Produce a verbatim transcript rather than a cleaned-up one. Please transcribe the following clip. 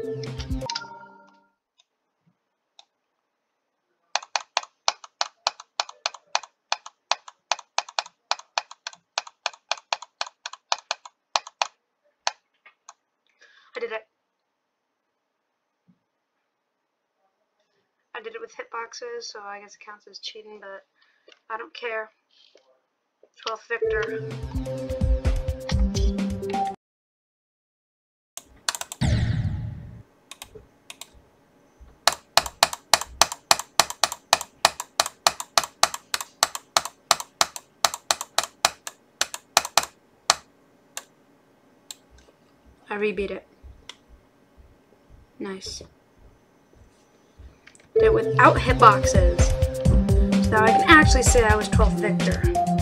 I did it. I did it with hitboxes, so I guess it counts as cheating, but I don't care. twelfth victor. I rebeat it. Nice. Did it without hitboxes. So now I can actually say I was twelfth victor.